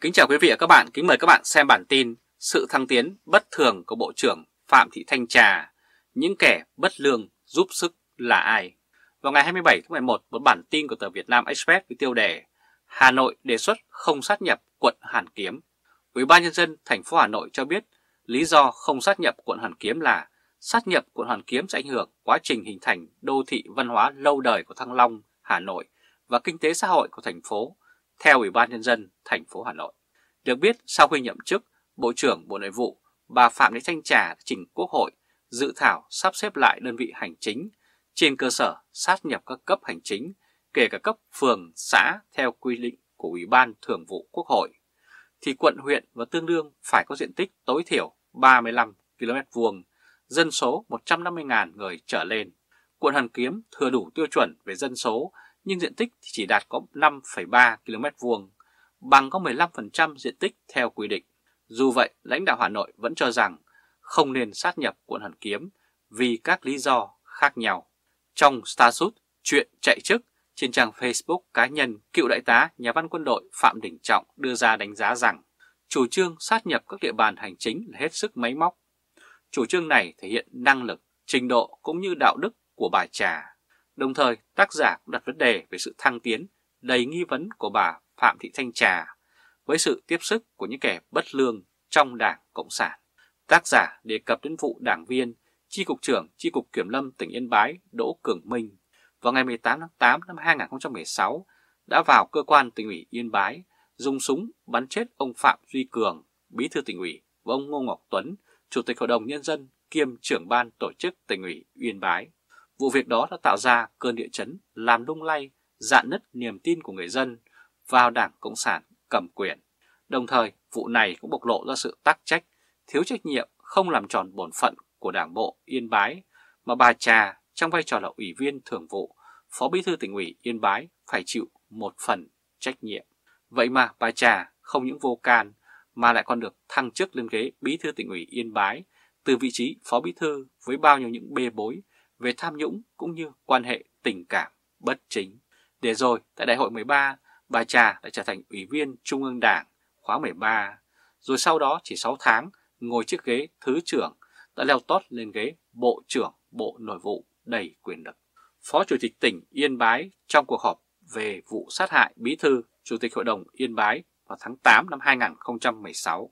Kính chào quý vị và các bạn, kính mời các bạn xem bản tin sự thăng tiến bất thường của Bộ trưởng Phạm Thị Thanh Trà, những kẻ bất lương giúp sức là ai? Vào ngày 27 tháng 11, một bản tin của tờ Việt Nam Express với tiêu đề Hà Nội đề xuất không sát nhập quận Hoàn Kiếm. Ủy ban nhân dân thành phố Hà Nội cho biết lý do không sát nhập quận Hoàn Kiếm là sát nhập quận Hoàn Kiếm sẽ ảnh hưởng quá trình hình thành đô thị văn hóa lâu đời của Thăng Long, Hà Nội và kinh tế xã hội của thành phố. Theo Ủy ban nhân dân thành phố Hà Nội, được biết sau khi nhậm chức, Bộ trưởng Bộ Nội vụ bà Phạm Thị Thanh Trà đã trình Quốc hội dự thảo sắp xếp lại đơn vị hành chính trên cơ sở sát nhập các cấp hành chính, kể cả cấp phường, xã theo quy định của Ủy ban Thường vụ Quốc hội, thì quận, huyện và tương đương phải có diện tích tối thiểu 35 km², dân số 150.000 người trở lên. Quận Hoàn Kiếm thừa đủ tiêu chuẩn về dân số nhưng diện tích thì chỉ đạt có 5,3 km², bằng có 15% diện tích theo quy định. Dù vậy, lãnh đạo Hà Nội vẫn cho rằng không nên sát nhập quận Hoàn Kiếm vì các lý do khác nhau. Trong status chuyện chạy chức trên trang Facebook cá nhân, cựu đại tá nhà văn quân đội Phạm Đình Trọng đưa ra đánh giá rằng chủ trương sát nhập các địa bàn hành chính là hết sức máy móc. Chủ trương này thể hiện năng lực, trình độ cũng như đạo đức của bà Trà. Đồng thời, tác giả cũng đặt vấn đề về sự thăng tiến đầy nghi vấn của bà Phạm Thị Thanh Trà với sự tiếp sức của những kẻ bất lương trong Đảng Cộng sản. Tác giả đề cập đến vụ đảng viên, chi cục trưởng chi cục Kiểm lâm tỉnh Yên Bái Đỗ Cường Minh vào ngày 18 tháng 8 năm 2016 đã vào cơ quan tỉnh ủy Yên Bái dùng súng bắn chết ông Phạm Duy Cường, bí thư tỉnh ủy, và ông Ngô Ngọc Tuấn, chủ tịch Hội đồng Nhân dân kiêm trưởng ban tổ chức tỉnh ủy Yên Bái. Vụ việc đó đã tạo ra cơn địa chấn làm lung lay, rạn nứt niềm tin của người dân vào Đảng Cộng sản cầm quyền. Đồng thời, vụ này cũng bộc lộ ra sự tắc trách, thiếu trách nhiệm, không làm tròn bổn phận của Đảng bộ Yên Bái mà bà Trà trong vai trò là Ủy viên Thường vụ, Phó Bí thư tỉnh ủy Yên Bái phải chịu một phần trách nhiệm. Vậy mà bà Trà không những vô can mà lại còn được thăng chức lên ghế Bí thư tỉnh ủy Yên Bái từ vị trí Phó Bí thư với bao nhiêu những bê bối về tham nhũng cũng như quan hệ tình cảm bất chính. Để rồi tại Đại hội 13, bà Trà đã trở thành Ủy viên Trung ương Đảng khóa 13, rồi sau đó chỉ 6 tháng ngồi chiếc ghế Thứ trưởng đã leo tót lên ghế Bộ trưởng Bộ Nội vụ đầy quyền lực. Phó Chủ tịch tỉnh Yên Bái trong cuộc họp về vụ sát hại Bí thư Chủ tịch Hội đồng Yên Bái vào tháng 8 năm 2016.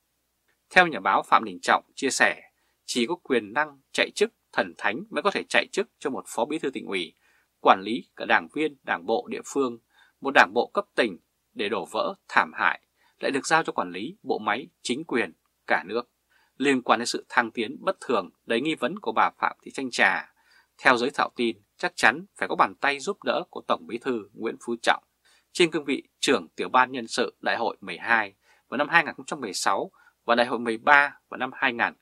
Theo nhà báo Phạm Đình Trọng chia sẻ, chỉ có quyền năng chạy chức thần thánh mới có thể chạy chức cho một Phó Bí thư tỉnh ủy, quản lý cả đảng viên, đảng bộ địa phương, một đảng bộ cấp tỉnh để đổ vỡ thảm hại lại được giao cho quản lý bộ máy chính quyền cả nước. Liên quan đến sự thăng tiến bất thường đầy nghi vấn của bà Phạm Thị Thanh Trà, theo giới thạo tin chắc chắn phải có bàn tay giúp đỡ của Tổng Bí thư Nguyễn Phú Trọng trên cương vị trưởng tiểu ban nhân sự Đại hội 12 vào năm 2016 và Đại hội 13 vào năm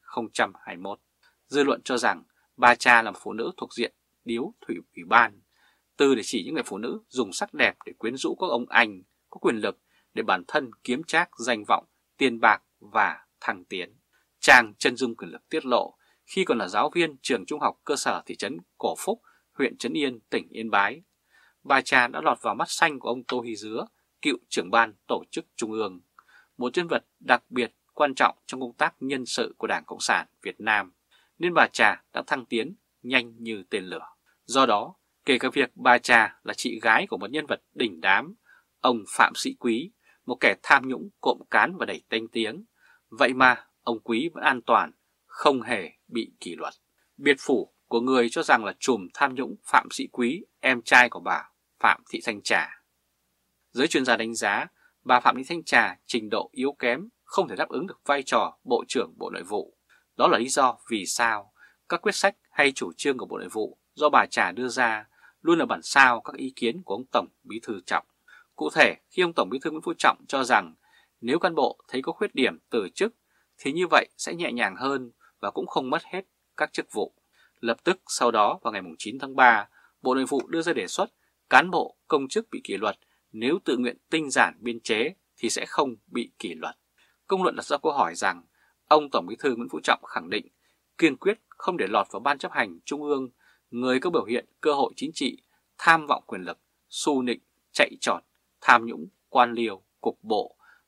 2021. Dư luận cho rằng bà Trà là một phụ nữ thuộc diện điếu thủy ủy ban, từ để chỉ những người phụ nữ dùng sắc đẹp để quyến rũ các ông anh có quyền lực để bản thân kiếm trác danh vọng, tiền bạc và thăng tiến. Trang chân dung quyền lực tiết lộ khi còn là giáo viên trường trung học cơ sở thị trấn Cổ Phúc, huyện Trấn Yên, tỉnh Yên Bái, bà Trà đã lọt vào mắt xanh của ông Tô Hy Dứa, cựu trưởng ban tổ chức Trung ương, một nhân vật đặc biệt quan trọng trong công tác nhân sự của Đảng Cộng sản Việt Nam, nên bà Trà đã thăng tiến nhanh như tên lửa. Do đó, kể cả việc bà Trà là chị gái của một nhân vật đỉnh đám, ông Phạm Sĩ Quý, một kẻ tham nhũng cộm cán và đầy danh tiếng, vậy mà ông Quý vẫn an toàn, không hề bị kỷ luật. Biệt phủ của người cho rằng là trùm tham nhũng Phạm Sĩ Quý, em trai của bà Phạm Thị Thanh Trà. Giới chuyên gia đánh giá bà Phạm Thị Thanh Trà trình độ yếu kém, không thể đáp ứng được vai trò Bộ trưởng Bộ Nội vụ. Đó là lý do vì sao các quyết sách hay chủ trương của Bộ Nội vụ do bà Trà đưa ra luôn là bản sao các ý kiến của ông Tổng Bí thư Trọng. Cụ thể, khi ông Tổng Bí thư Nguyễn Phú Trọng cho rằng nếu cán bộ thấy có khuyết điểm từ chức thì như vậy sẽ nhẹ nhàng hơn và cũng không mất hết các chức vụ. Lập tức sau đó vào ngày 9 tháng 3, Bộ Nội vụ đưa ra đề xuất cán bộ công chức bị kỷ luật nếu tự nguyện tinh giản biên chế thì sẽ không bị kỷ luật. Công luận đặt ra câu hỏi rằng ông Tổng Bí thư Nguyễn Phú Trọng khẳng định kiên quyết không để lọt vào Ban chấp hành Trung ương người có biểu hiện cơ hội chính trị, tham vọng quyền lực, xu nịnh, chạy trọt, tham nhũng, quan liêu, cục bộ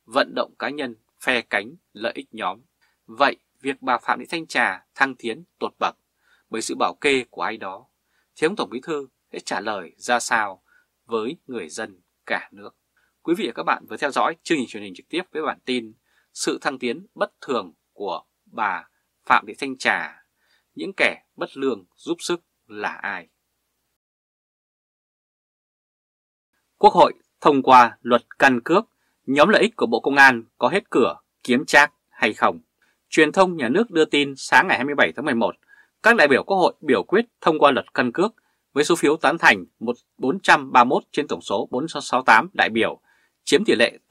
vận động cá nhân, phe cánh, lợi ích nhóm. Vậy việc bà Phạm Thị Thanh Trà thăng tiến tột bậc bởi sự bảo kê của ai đó, thì ông Tổng Bí thư sẽ trả lời ra sao với người dân cả nước? Quý vị và các bạn vừa theo dõi chương trình truyền hình trực tiếp với bản tin Sự thăng tiến bất thường của bà Phạm Thị Thanh Trà, những kẻ bất lương giúp sức là ai? Quốc hội thông qua luật căn cước, nhóm lợi ích của Bộ Công an có hết cửa kiếm trác hay không? Truyền thông nhà nước đưa tin sáng ngày 27 tháng 11, các đại biểu Quốc hội biểu quyết thông qua luật căn cước với số phiếu tán thành 431 trên tổng số 468 đại biểu, chiếm tỷ lệ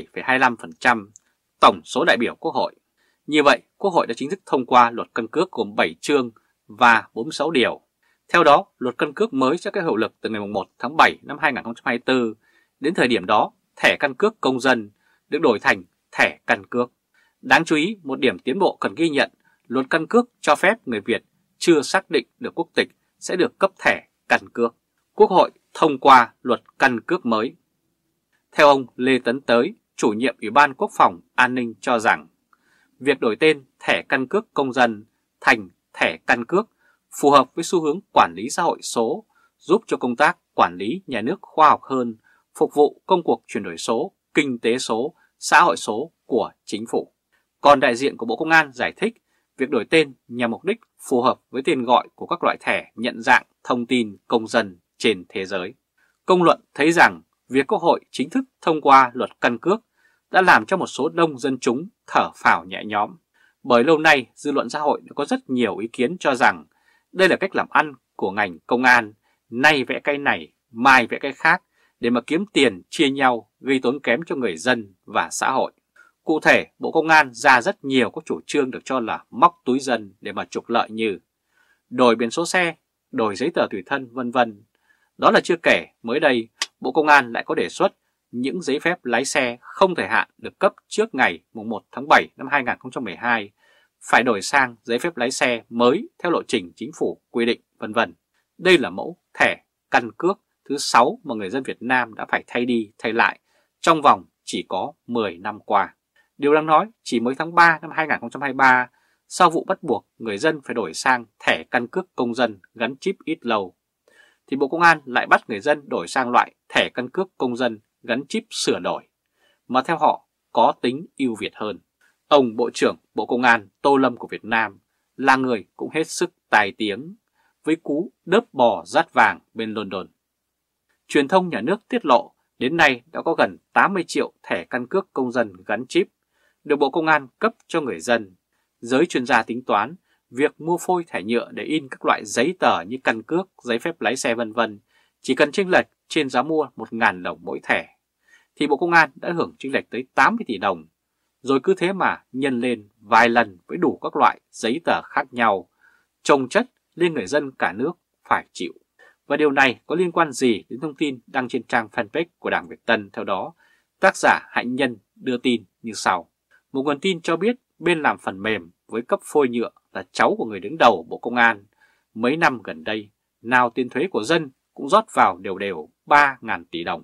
87,25% tổng số đại biểu Quốc hội. Như vậy, Quốc hội đã chính thức thông qua luật căn cước gồm 7 chương và 46 điều. Theo đó, luật căn cước mới sẽ có hiệu lực từ ngày 1 tháng 7 năm 2024. Đến thời điểm đó, thẻ căn cước công dân được đổi thành thẻ căn cước. Đáng chú ý, một điểm tiến bộ cần ghi nhận, luật căn cước cho phép người Việt chưa xác định được quốc tịch sẽ được cấp thẻ căn cước. Quốc hội thông qua luật căn cước mới. Theo ông Lê Tấn Tới, chủ nhiệm Ủy ban Quốc phòng An ninh cho rằng, việc đổi tên thẻ căn cước công dân thành thẻ căn cước phù hợp với xu hướng quản lý xã hội số, giúp cho công tác quản lý nhà nước khoa học hơn, phục vụ công cuộc chuyển đổi số, kinh tế số, xã hội số của chính phủ. Còn đại diện của Bộ Công an giải thích, việc đổi tên nhằm mục đích phù hợp với tên gọi của các loại thẻ nhận dạng thông tin công dân trên thế giới. Công luận thấy rằng việc Quốc hội chính thức thông qua luật căn cước đã làm cho một số đông dân chúng thở phào nhẹ nhõm. Bởi lâu nay, dư luận xã hội đã có rất nhiều ý kiến cho rằng đây là cách làm ăn của ngành công an, nay vẽ cái này, mai vẽ cái khác để mà kiếm tiền chia nhau, gây tốn kém cho người dân và xã hội. Cụ thể, Bộ Công an ra rất nhiều các chủ trương được cho là móc túi dân để mà trục lợi như đổi biển số xe, đổi giấy tờ tùy thân vân vân. Đó là chưa kể, mới đây Bộ Công an lại có đề xuất những giấy phép lái xe không thời hạn được cấp trước ngày 1 tháng 7 năm 2012 phải đổi sang giấy phép lái xe mới theo lộ trình chính phủ quy định vân vân. Đây là mẫu thẻ căn cước thứ 6 mà người dân Việt Nam đã phải thay đi thay lại trong vòng chỉ có 10 năm qua. Điều đáng nói, chỉ mới tháng 3 năm 2023, sau vụ bắt buộc người dân phải đổi sang thẻ căn cước công dân gắn chip ít lâu, thì Bộ Công an lại bắt người dân đổi sang loại thẻ căn cước công dân gắn chip sửa đổi, mà theo họ có tính ưu việt hơn. Ông Bộ trưởng Bộ Công an Tô Lâm của Việt Nam là người cũng hết sức tài tiếng với cú đớp bò dát vàng bên London. Truyền thông nhà nước tiết lộ đến nay đã có gần 80 triệu thẻ căn cước công dân gắn chip được Bộ Công an cấp cho người dân. Giới chuyên gia tính toán, việc mua phôi thẻ nhựa để in các loại giấy tờ như căn cước, giấy phép lái xe vân vân chỉ cần chênh lệch trên giá mua 1.000 đồng mỗi thẻ, thì Bộ Công an đã hưởng chênh lệch tới 80 tỷ đồng, rồi cứ thế mà nhân lên vài lần với đủ các loại giấy tờ khác nhau, chồng chất lên người dân cả nước phải chịu. Và điều này có liên quan gì đến thông tin đăng trên trang fanpage của Đảng Việt Tân? Theo đó, tác giả Hạnh Nhân đưa tin như sau. Một nguồn tin cho biết bên làm phần mềm với cấp phôi nhựa là cháu của người đứng đầu Bộ Công an. Mấy năm gần đây, nào tiền thuế của dân cũng rót vào đều đều 3.000 tỷ đồng.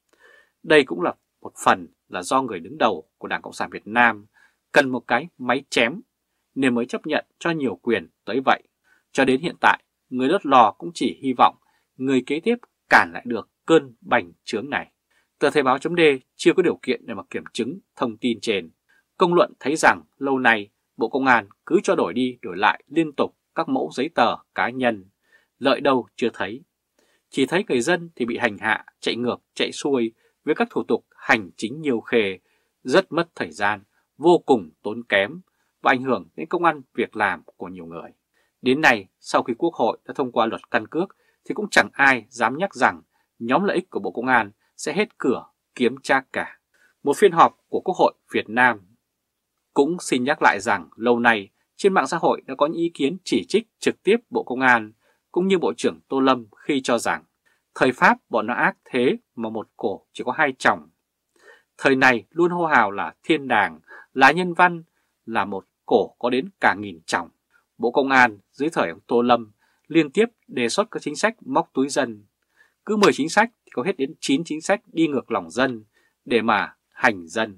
Đây cũng là một phần là do người đứng đầu của Đảng Cộng sản Việt Nam cần một cái máy chém nên mới chấp nhận cho nhiều quyền tới vậy. Cho đến hiện tại, người đốt lò cũng chỉ hy vọng người kế tiếp cản lại được cơn bành trướng này. Tờ Thời báo .d chưa có điều kiện để mà kiểm chứng thông tin trên. Công luận thấy rằng lâu nay Bộ Công an cứ cho đổi đi đổi lại liên tục các mẫu giấy tờ cá nhân, lợi đâu chưa thấy. Chỉ thấy người dân thì bị hành hạ, chạy ngược, chạy xuôi với các thủ tục hành chính nhiều khê, rất mất thời gian, vô cùng tốn kém và ảnh hưởng đến công ăn việc làm của nhiều người. Đến nay, sau khi Quốc hội đã thông qua luật căn cước thì cũng chẳng ai dám nhắc rằng nhóm lợi ích của Bộ Công an sẽ hết cửa kiếm trác cả. Một phiên họp của Quốc hội Việt Nam cũng xin nhắc lại rằng lâu nay trên mạng xã hội đã có những ý kiến chỉ trích trực tiếp Bộ Công an cũng như Bộ trưởng Tô Lâm khi cho rằng thời Pháp bọn nó ác thế mà một cổ chỉ có 2 chồng. Thời này luôn hô hào là thiên đàng, là nhân văn, là một cổ có đến cả 1000 chồng. Bộ Công an dưới thời ông Tô Lâm liên tiếp đề xuất các chính sách móc túi dân. Cứ 10 chính sách thì có hết đến 9 chính sách đi ngược lòng dân để mà hành dân.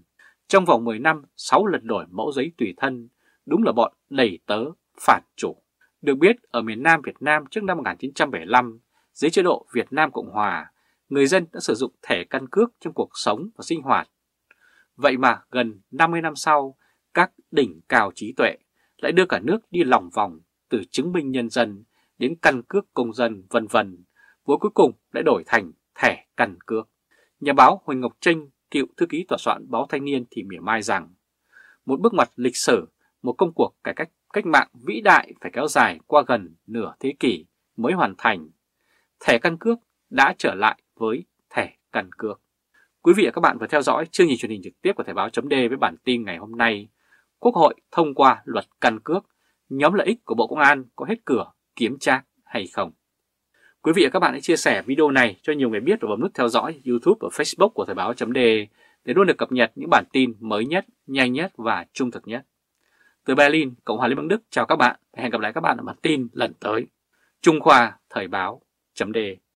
Trong vòng 10 năm, 6 lần đổi mẫu giấy tùy thân, đúng là bọn đầy tớ, phản chủ. Được biết, ở miền Nam Việt Nam trước năm 1975, dưới chế độ Việt Nam Cộng Hòa, người dân đã sử dụng thẻ căn cước trong cuộc sống và sinh hoạt. Vậy mà gần 50 năm sau, các đỉnh cao trí tuệ lại đưa cả nước đi lòng vòng từ chứng minh nhân dân đến căn cước công dân vân vân, và cuối cùng lại đổi thành thẻ căn cước. Nhà báo Huỳnh Ngọc Trinh, cựu thư ký tòa soạn báo Thanh niên thì mỉa mai rằng một bước ngoặt lịch sử, một công cuộc cải cách cách mạng vĩ đại phải kéo dài qua gần nửa thế kỷ mới hoàn thành. Thẻ căn cước đã trở lại với thẻ căn cước. Quý vị và các bạn vừa theo dõi chương trình truyền hình trực tiếp của Thời báo .d với bản tin ngày hôm nay. Quốc hội thông qua luật căn cước, nhóm lợi ích của Bộ Công an có hết cửa kiếm trác hay không? Quý vị và các bạn hãy chia sẻ video này cho nhiều người biết và bấm nút theo dõi YouTube và Facebook của Thời báo .d để luôn được cập nhật những bản tin mới nhất, nhanh nhất và trung thực nhất. Từ Berlin, Cộng hòa Liên bang Đức chào các bạn và hẹn gặp lại các bạn ở bản tin lần tới. Trung Khoa Thời báo .d